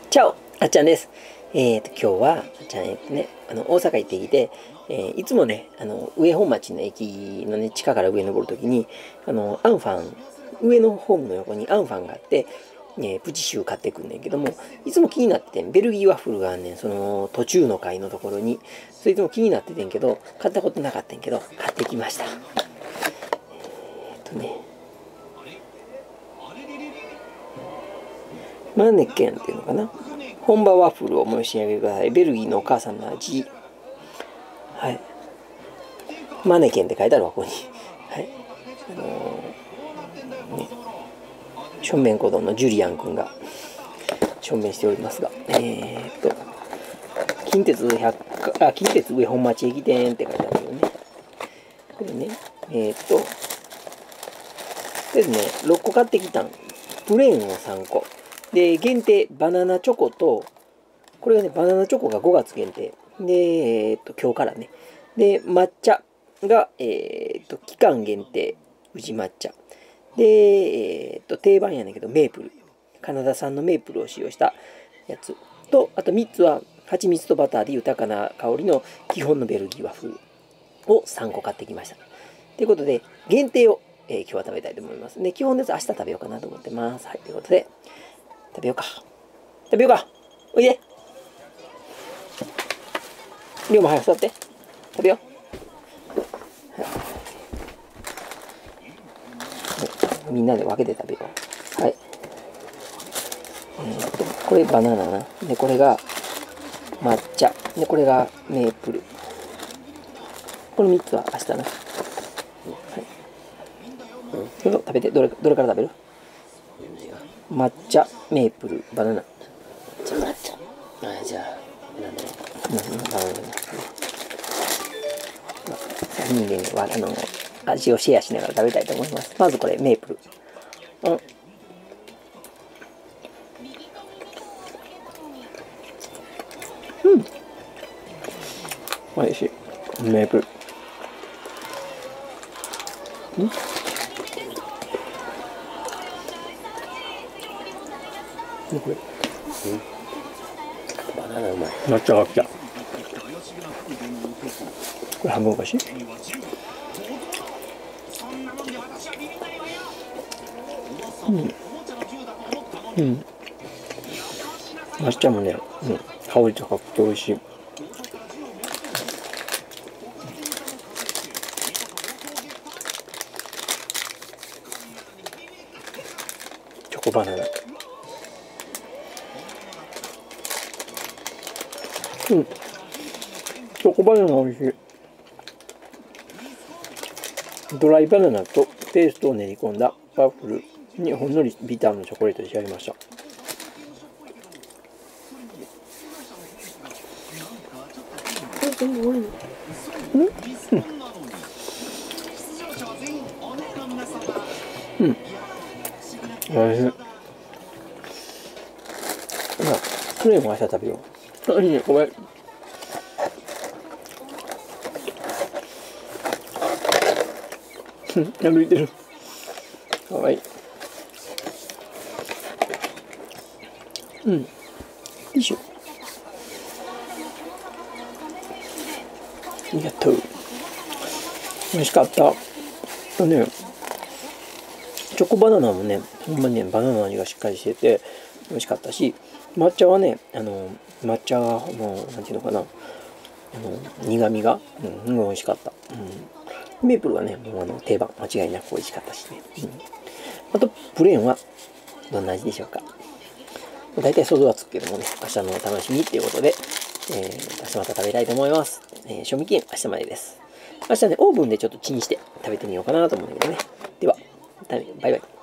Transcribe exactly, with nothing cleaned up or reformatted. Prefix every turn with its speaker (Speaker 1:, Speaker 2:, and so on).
Speaker 1: チャオ、あっちゃんです。えっと、今日は、あっちゃん、えっとね、あの、大阪行ってきて、えーいつもね、あの、上本町の駅のね、地下から上登るときに、あの、アンファン、上のホームの横にアンファンがあって、ね、プチシュー買ってくんねんけども、いつも気になっててん、ベルギーワッフルがあんねん、その、途中の階のところに、それいつも気になっててんけど、買ったことなかったんけど、買ってきました。えっとね、マネケンっていうのかな。本場ワッフルをお召し上げください。ベルギーのお母さんの味。はい。マネケンって書いてあるわ、ここに。はい。あのー、ね。しょんべん小僧のジュリアン君が、しょんべんしておりますが。えー、っと、近鉄百科、あ、近鉄上本町駅店って書いてあるよね。これね、えー、っと、とりあえずね、ろっこ買ってきたん。プレーンをさんこ。で、限定、バナナチョコと、これがね、バナナチョコがごがつ限定。で、えー、っと、今日からね。で、抹茶が、えー、っと、期間限定、宇治抹茶。で、えー、っと、定番やねんけど、メープル。カナダ産のメープルを使用したやつ。と、あとみっつは、蜂蜜とバターで豊かな香りの基本のベルギー和風をさんこ買ってきました。ということで、限定を、えー、今日は食べたいと思います。で、基本のやつ明日食べようかなと思ってます。はい、ということで、食べようか。食べようか。おいで。量も早く座って。食べよう。みんなで分けて食べよう。はい。えー、っと、これバナナな。で、これが抹茶。で、これがメープル。このみっつは明日な。はい。うん、食べて、どれ、どれから食べる？抹茶、メープル、バナナ。
Speaker 2: じゃあ抹茶。あ、じゃあ、なんだろう。
Speaker 1: うん、バナナ。さんにんでは、あの、味をシェアしながら食べたいと思います。まずこれ、メープル。うん。うん。おいしい。メープル。うん。これ。
Speaker 2: うん。バナナうまい。
Speaker 1: 抹茶が来た。これ半分おかしい？うん。うん。抹茶もね、うん、香り高くて美味しい。チョコバナナ。うん。チョコバナナ美味しい。ドライバナナとペーストを練り込んだワッフルにほんのりビターのチョコレートで仕上げました。全部多いの。うん。うん。おいしい。まあ、プレーンも明日食べよう。いいね、ごめん。歩いてる。かわいい。うん。よいしょ。ありがとう。美味しかった。ね、チョコバナナもね、ほんまにね、バナナの味がしっかりしてて、美味しかったし、抹茶はね、あの、抹茶が、もう、なんていうのかな、あの、苦味が、うん、美味しかった。うん。メープルはね、もうあの、定番、間違いなく美味しかったしね。うん。あと、プレーンは、どんな味でしょうか。大体想像はつくけどもね、明日のお楽しみっていうことで、えー、明日また食べたいと思います。えー、賞味期限明日までです。明日ね、オーブンでちょっとチンして食べてみようかなと思うんだけどね。では、バイバイ。